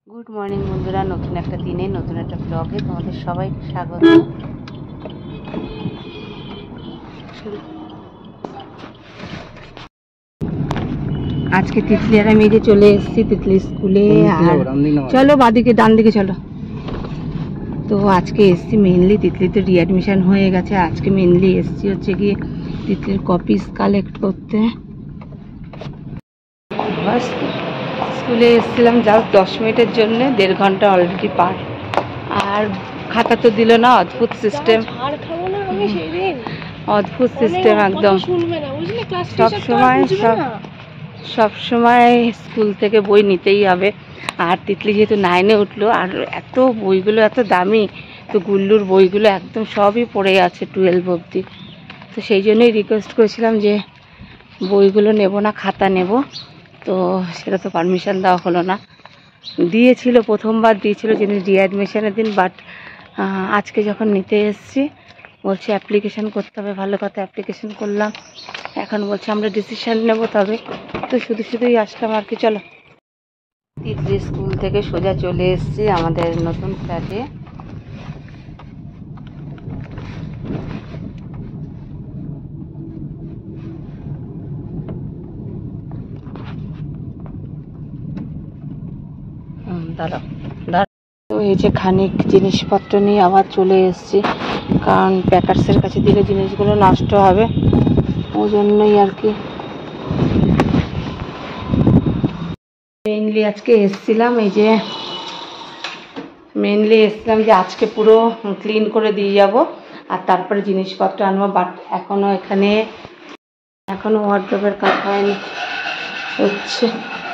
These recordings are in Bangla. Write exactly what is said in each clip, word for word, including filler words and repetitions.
গুড মর্নিং বন্ধুরা, নতুন একটা দিনে নতুন একটা ব্লগে তোমাদের সবাইকে স্বাগত। আজকে তিতলি আর আমি যে চলে এসেছি তিতলি স্কুলে। আর চলো বাদিকে ডান দিকে চলো। তো আজকে এসছি মেনলি তিতলি তো রিঅ্যাডমিশন হয়ে গেছে। আজকে মেনলি এসছি হচ্ছে গিয়ে তিতলির কপিস কালেক্ট করতে। স্কুলে এসেছিলাম জাস্ট দশ মিনিটের জন্য, দেড় ঘন্টা অলরেডি পার। আর খাতা তো দিল না, অদ্ভুত সিস্টেম, অদ্ভুত সিস্টেম একদম। সবসময় সব সবসময় স্কুল থেকে বই নিতেই হবে। আর তিতলি যেহেতু নাইনে উঠলো, আর এত বইগুলো এত দামি, তো গুল্লুর বইগুলো একদম সবই পড়ে আছে টুয়েলভ অবধি। তো সেই জন্যই রিকোয়েস্ট করেছিলাম যে বইগুলো নেব না, খাতা নেব। তো সেটা তো পারমিশন দেওয়া হলো না। দিয়েছিল প্রথমবার দিয়েছিল যিনি রিঅ্যাডমিশনের দিন, বাট আজকে যখন নিতে এসেছি বলছে অ্যাপ্লিকেশান করতে হবে। ভালো কথা, অ্যাপ্লিকেশান করলাম। এখন বলছে আমরা ডিসিশান নেব, তবে তো শুধু শুধুই আসলাম আর কি। চলো, তিতলি স্কুল থেকে সোজা চলে এসেছি আমাদের নতুন ফ্ল্যাটে। হুম দাঁড়াও দাঁড়াও। তো এই যে খানিক জিনিসপত্র নিয়ে আবার চলে এসেছি, কারণ প্যাকার্সের কাছে দিলে জিনিসগুলো নষ্ট হবে, ওই জন্যই আর কি। মেনলি আজকে এসেছিলাম এই যে মেনলি এসেছিলাম যে আজকে পুরো ক্লিন করে দিয়ে যাব, আর তারপরে জিনিসপত্র আনবো। বাট এখনও এখানে এখনও ওয়ার্ডরোবের কাজ হয়নি, হচ্ছে।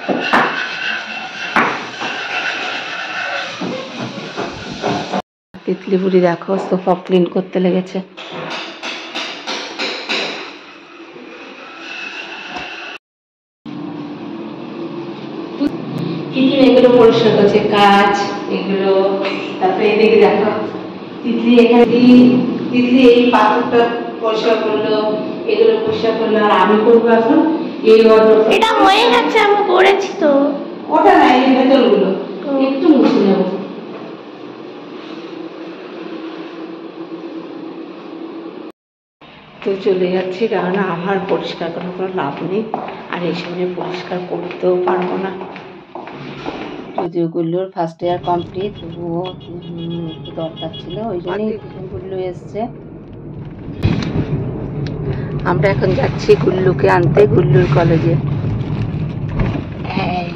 তিতলি বুড়ি দেখো সোফা ক্লিন করতে লেগেছে। এগুলো পরিষ্কার করছে, কাজ এগুলো। তারপরে এদিকে দেখো তিতলি এখানে তিতলি এই পাথরটা পরিষ্কার করলো, এগুলো পরিষ্কার করলো। আর আমি করবো এখন এই ওয়ার্ডরোব। এটা হয়ে গেছে, আমি করেছি তো। ওটা নাই, এই ভেতরগুলো একটু মুছে নেবো। তো চলে যাচ্ছি, কারণ আমার পরিষ্কার করার কোনো লাভ নেই, আর এই সময় পরিষ্কার করতেও পারবো না। যদিও গুল্লুর ফার্স্ট ইয়ার কমপ্লিট, তবুও একটু দরকার ছিল, ওই জন্যই গুল্লু এসছে। আমরা এখন যাচ্ছি গুল্লুকে আনতে গুল্লুর কলেজে। হ্যাঁ,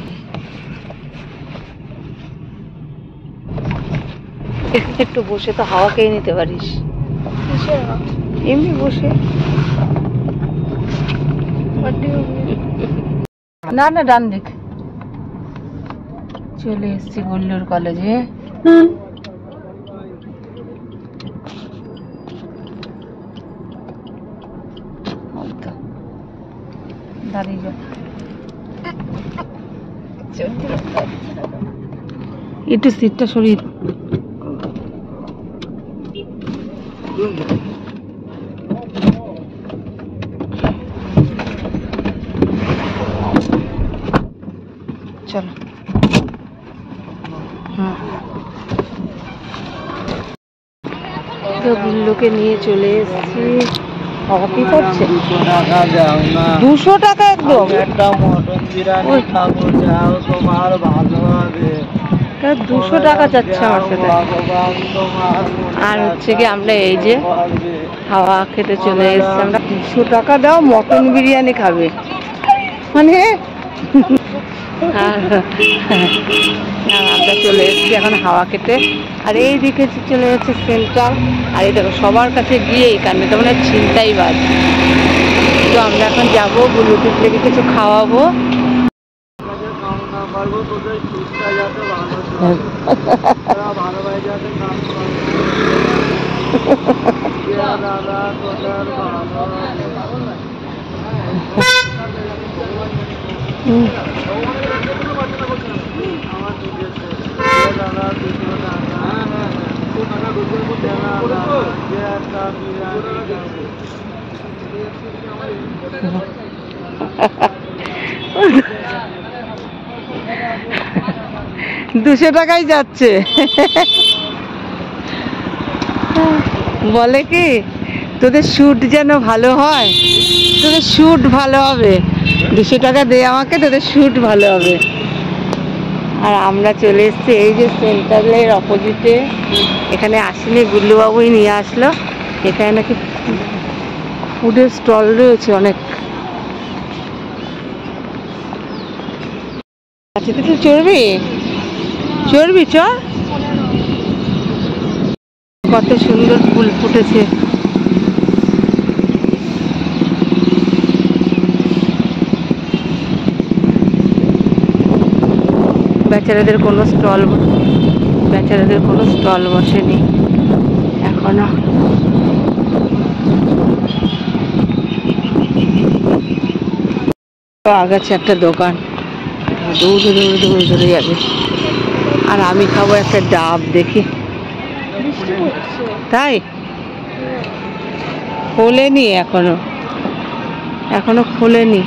একটু বসে তো হাওয়া খেয়ে নিতে পারিস। এমনি বসে না না, ডান দিক। চলে এসছি গুল্লুর কলেজে। দাঁড়িয়ে যা, একটু সিটটা সরিয়ে। চলো, হুম। তো গুল্লুকে নিয়ে চলে এসেছি। বাবা কি করছে? দুশো টাকা একদম। দুশো টাকা যাচ্ছে আমার সাথে। আর হচ্ছে কি আমরা এই যে হাওয়া খেতে চলে এসেছি। আমরা দুশো টাকা দাও, মটন বিরিয়ানি খাবে মানে। আমরা চলে এসেছি এখন হাওয়া খেতে। আর এই দিকে চলে যাচ্ছে সেন্টার। আর এই দেখো সবার কাছে গিয়ে এই কান্নাটা মানে ছিনতাই বাজ। তো আমরা এখন যাবো, গুল্লুকে থেকে কিছু খাওয়াবো। দুশো টাকাই যাচ্ছে। বলে কি তোদের শ্যুট যেন ভালো হয়, তোদের শ্যুট ভালো হবে, দুশো টাকা দে আমাকে, তোদের শ্যুট ভালো হবে। আর আমরা চলে এসেছি এই যে সেন্ট্রালের অপোজিটে, এখানে আসেনি, গুল্লুবাবুই নিয়ে আসলো। এখানে নাকি ফুডের স্টল রয়েছে অনেক। আচ্ছা তুই চড়বি চড়বি চ। কত সুন্দর ফুল ফুটেছে। বেচারাদের কোনো স্টল বেচারাদের কোনো স্টল বসেনি এখনো। আগাচ্ছে একটা দোকান, দৌড়ে দৌড়ে দৌড়ে দৌড়ে যাবে। আর আমি খাবো একটা ডাব, দেখি। তাই খোলেনি এখনো, এখনো খোলেনি।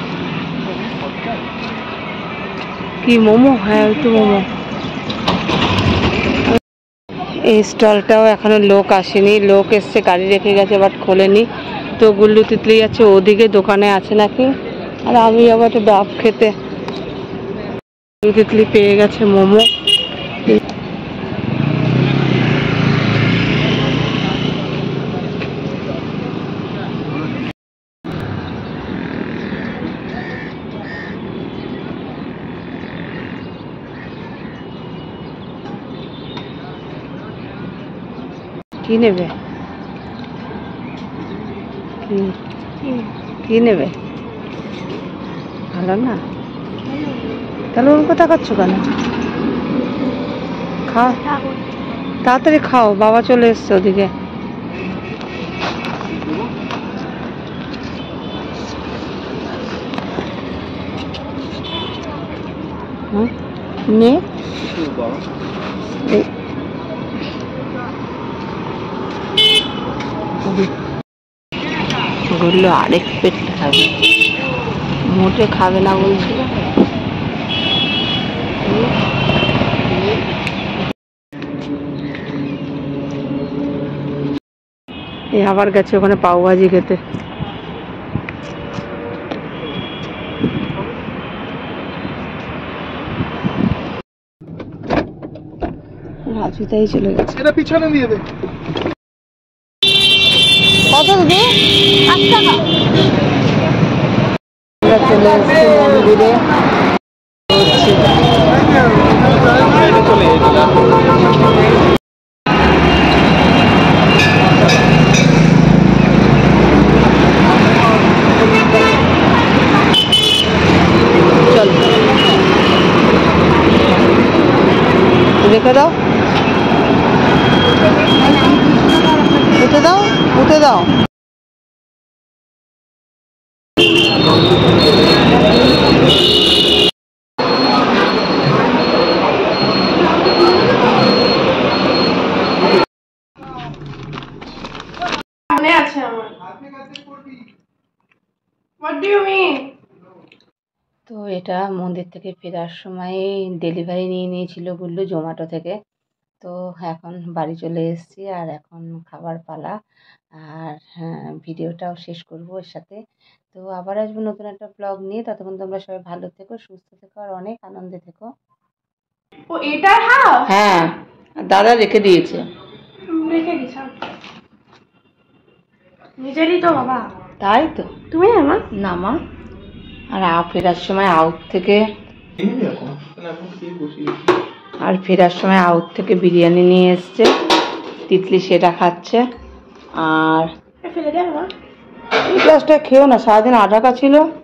কি মোমো? হ্যাঁ ওই তো মোমো। এই স্টলটাও এখনো লোক আসেনি, লোক এসছে গাড়ি রেখে গেছে, বাট খোলেনি। তো গুল্লু তিতলি যাচ্ছে ওদিকে, দোকানে আছে নাকি। আর আমি যাবো একটা ডাব খেতে। গুল্লু তিতলি পেয়ে গেছে মোমো। কি নেবে? কি কি নেবে? ভালো না? তাহলে ওর কথা করছো কেন? খাও তাড়াতাড়ি খাও, বাবা চলে এসছে ওদিকে। নে বললো আরেক পেট খাবে, মোটে খাবে না বলছিল। এই আবার গেছে ওখানে পাওভাজি খেতে। রাজুতাই চলে গেছে। এটা পিছনে দিয়ে দে। কত দিদি? আট টাকা। আমরা চলে এসেছি মন্দিরে। চল রেখে দাও, উঠে দাও উঠে দাও। মনে আছে আমার। What do you mean? তো এটা মন্দির থেকে ফেরার সময় ডেলিভারি নিয়ে নিয়েছিল গুল্লু জোম্যাটো থেকে। তো এখন বাড়ি চলে এসেছি, আর এখন খাবার পালা। আর হ্যাঁ, ভিডিওটাও শেষ করবো এর সাথে। তো আবার আসবো নতুন একটা ব্লগ নিয়ে। ততক্ষণ তোমরা সবাই ভালো থেকো, সুস্থ থেকো, আর অনেক আনন্দে থেকো। ও এটার হাফ? হ্যাঁ, দাদা রেখে দিয়েছে। রেখে দিছাম নিজেরই তো বাবা। তাই তো তুমি না না মা। আর আ ফেরার সময় আউট থেকে আর ফেরার সময় আউট থেকে বিরিয়ানি নিয়ে এসছে, তিতলি সেটা খাচ্ছে। আর ফেলে দেয় মা। এই গ্লাসটা খেও না, সারাদিন আটাকা ছিল।